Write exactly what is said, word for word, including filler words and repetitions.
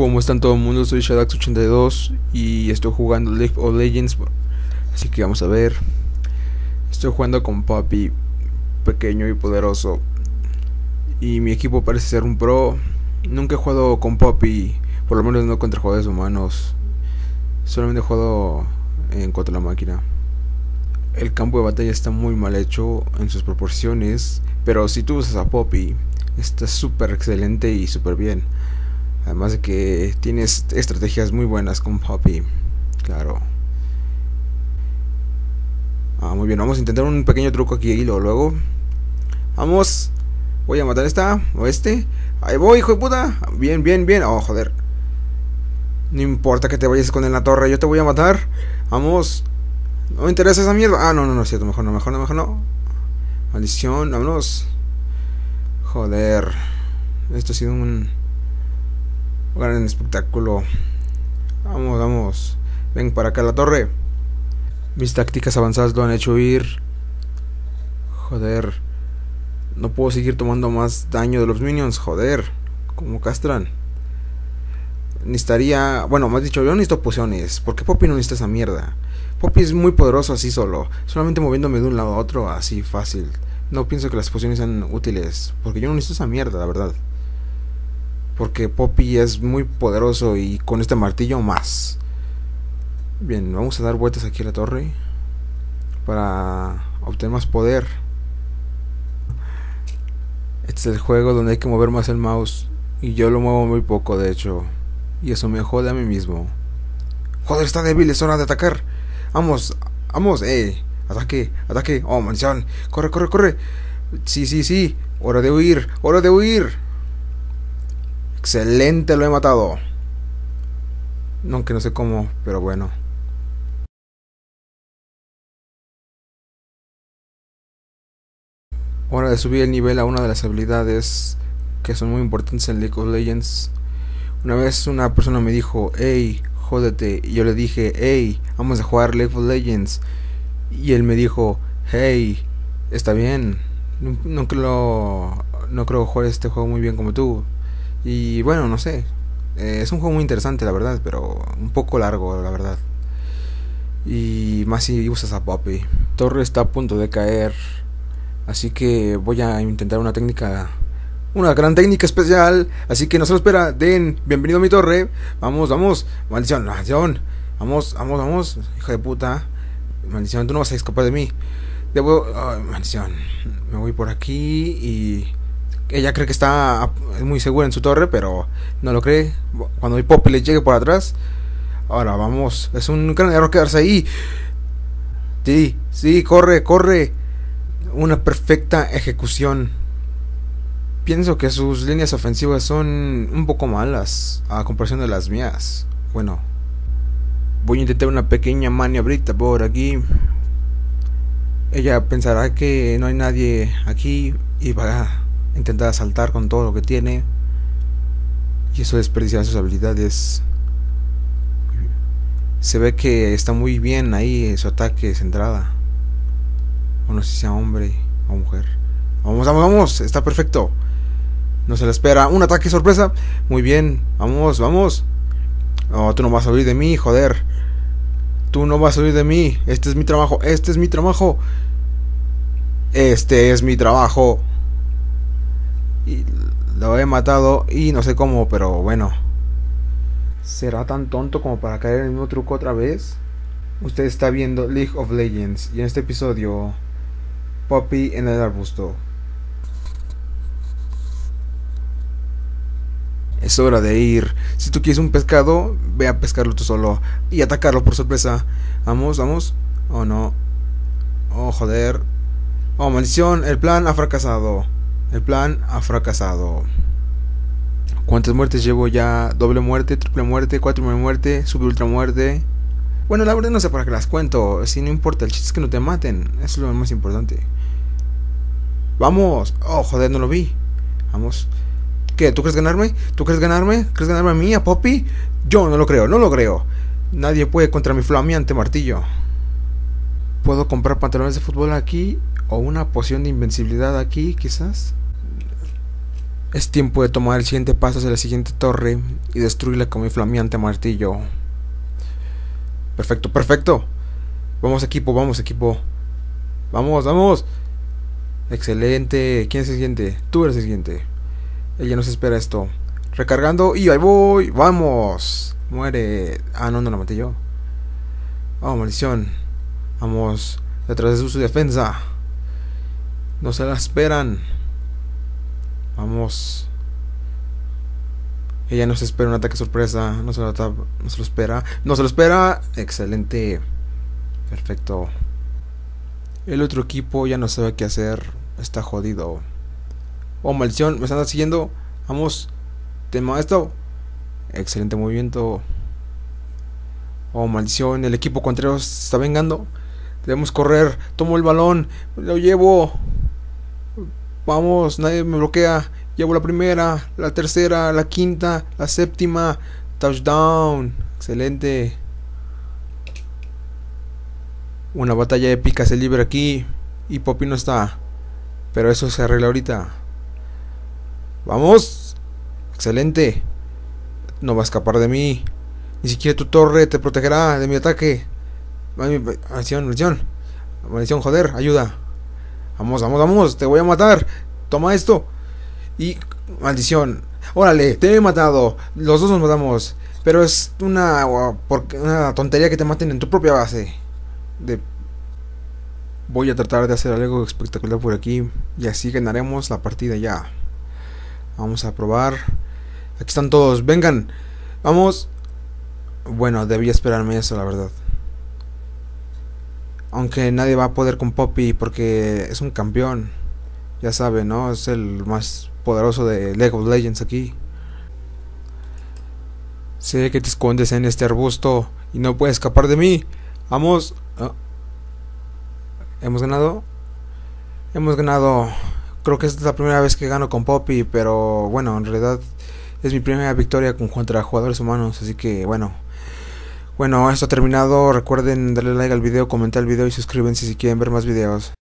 ¿Cómo están todo el mundo? Soy Shadax ochenta y dos y estoy jugando League of Legends. Así que vamos a ver. Estoy jugando con Poppy, pequeño y poderoso. Y mi equipo parece ser un pro. Nunca he jugado con Poppy, por lo menos no contra jugadores humanos. Solamente he jugado en contra la máquina. El campo de batalla está muy mal hecho en sus proporciones, pero si tú usas a Poppy, está súper excelente y súper bien. Además de que tienes estrategias muy buenas con Poppy. Claro. Ah, muy bien, vamos a intentar un pequeño truco aquí y luego, luego. Vamos. Voy a matar a esta o este. Ahí voy, hijo de puta. Bien, bien, bien. Oh, joder. No importa que te vayas con él en la torre, yo te voy a matar. Vamos. No me interesa esa mierda. Ah, no, no, no, es cierto. Mejor no, mejor no, mejor no. Maldición, vámonos. Joder. Esto ha sido un gran espectáculo. Vamos, vamos. Ven para acá a la torre. Mis tácticas avanzadas lo han hecho ir. Joder. No puedo seguir tomando más daño de los minions. Joder. Como castran. Necesitaría... Bueno, más dicho, yo necesito pociones. ¿Por qué Poppy no necesita esa mierda? Poppy es muy poderoso así solo. Solamente moviéndome de un lado a otro así fácil. No pienso que las pociones sean útiles. Porque yo no necesito esa mierda, la verdad. Porque Poppy es muy poderoso y con este martillo más. Bien, vamos a dar vueltas aquí a la torre para obtener más poder. Este es el juego donde hay que mover más el mouse y yo lo muevo muy poco, de hecho. Y eso me jode a mí mismo. Joder, está débil, es hora de atacar. Vamos, vamos, eh. Ataque, ataque. Oh, maldición. Corre, corre, corre. Sí, sí, sí. Hora de huir, hora de huir. Excelente, lo he matado. Aunque no sé cómo, pero bueno. Hora de subir el nivel a una de las habilidades que son muy importantes en League of Legends. Una vez una persona me dijo, hey, jódete. Y yo le dije, hey, vamos a jugar League of Legends. Y él me dijo, hey, está bien. No, no creo, no creo jugar este juego muy bien como tú. Y bueno, no sé. Eh, es un juego muy interesante, la verdad, pero un poco largo, la verdad. Y más si usas a Poppy. Torre está a punto de caer. Así que voy a intentar una técnica, una gran técnica especial. Así que no se lo espera. Den, bienvenido a mi torre. Vamos, vamos. Maldición, maldición. Vamos, vamos, vamos. Hija de puta. Maldición, tú no vas a escapar de mí. Debo... Oh, maldición. Me voy por aquí y... Ella cree que está muy segura en su torre, pero no lo cree. Cuando mi Poppy le llegue por atrás. Ahora, vamos. Es un gran error quedarse ahí. Sí, sí, corre, corre. Una perfecta ejecución. Pienso que sus líneas ofensivas son un poco malas a comparación de las mías. Bueno, voy a intentar una pequeña maniobrita por aquí. Ella pensará que no hay nadie aquí y va a intentar asaltar con todo lo que tiene. Y eso desperdiciará sus habilidades. Se ve que está muy bien ahí su ataque centrada. O no sé si sea hombre o mujer. Vamos, vamos, vamos. Está perfecto. No se le espera. Un ataque sorpresa. Muy bien. Vamos, vamos. No, tú no vas a huir de mí, joder. Tú no vas a huir de mí. Este es mi trabajo. Este es mi trabajo. Este es mi trabajo. Y lo he matado. Y no sé cómo, pero bueno. ¿Será tan tonto como para caer en el mismo truco otra vez? Usted está viendo League of Legends. Y en este episodio... Poppy en el arbusto. Es hora de ir. Si tú quieres un pescado, ve a pescarlo tú solo y atacarlo por sorpresa. Vamos, vamos. Oh no. Oh joder. Oh maldición. El plan ha fracasado. El plan ha fracasado. ¿Cuántas muertes llevo ya? Doble muerte, triple muerte, cuatro muerte, super ultra muerte. Bueno, la verdad no sé para qué las cuento. Si no importa, el chiste es que no te maten. Eso es lo más importante. Vamos. Oh, joder, no lo vi. Vamos. ¿Qué? ¿Tú crees ganarme? ¿Tú crees ganarme? ¿Crees ganarme a mí, a Poppy? Yo no lo creo, no lo creo. Nadie puede contra mi flameante martillo. ¿Puedo comprar pantalones de fútbol aquí? ¿O una poción de invencibilidad aquí, quizás? Es tiempo de tomar el siguiente paso hacia la siguiente torre y destruirla con mi flameante martillo. Perfecto, perfecto. Vamos equipo, vamos equipo. Vamos, vamos. Excelente. ¿Quién es el siguiente? Tú eres el siguiente. Ella nos espera esto. Recargando y ahí voy. Vamos. Muere. Ah, no, no la maté yo. Oh, maldición. Vamos detrás de su defensa. No se la esperan. Vamos. Ella nos espera un ataque sorpresa. No se lo, no se lo espera. No se lo espera. Excelente. Perfecto. El otro equipo ya no sabe qué hacer. Está jodido. Oh, maldición. Me están siguiendo. Vamos. Tema esto. Excelente movimiento. Oh, maldición. El equipo contrario se está vengando. Debemos correr. Tomo el balón. Lo llevo. Vamos. Nadie me bloquea. Llevo la primera. La tercera. La quinta. La séptima. Touchdown. Excelente. Una batalla épica se libra aquí. Y Poppy no está. Pero eso se arregla ahorita. Vamos. Excelente. No va a escapar de mí. Ni siquiera tu torre te protegerá de mi ataque. Maldición, maldición. Maldición, joder, ayuda. Vamos, vamos, vamos. Te voy a matar. Toma esto. Y maldición. Órale, te he matado. Los dos nos matamos. Pero es una, una tontería que te maten en tu propia base. De... Voy a tratar de hacer algo espectacular por aquí. Y así ganaremos la partida ya. Vamos a probar. Aquí están todos. Vengan. Vamos. Bueno, debía esperarme eso, la verdad. Aunque nadie va a poder con Poppy porque es un campeón. Ya saben, ¿no? Es el más poderoso de League of Legends aquí. Sé que te escondes en este arbusto y no puedes escapar de mí. Vamos. Oh. ¿Hemos ganado? Hemos ganado. Creo que esta es la primera vez que gano con Poppy, pero bueno, en realidad es mi primera victoria con, contra jugadores humanos, así que bueno. Bueno, esto ha terminado. Recuerden darle like al video, comentar el video y suscríbanse si quieren ver más videos.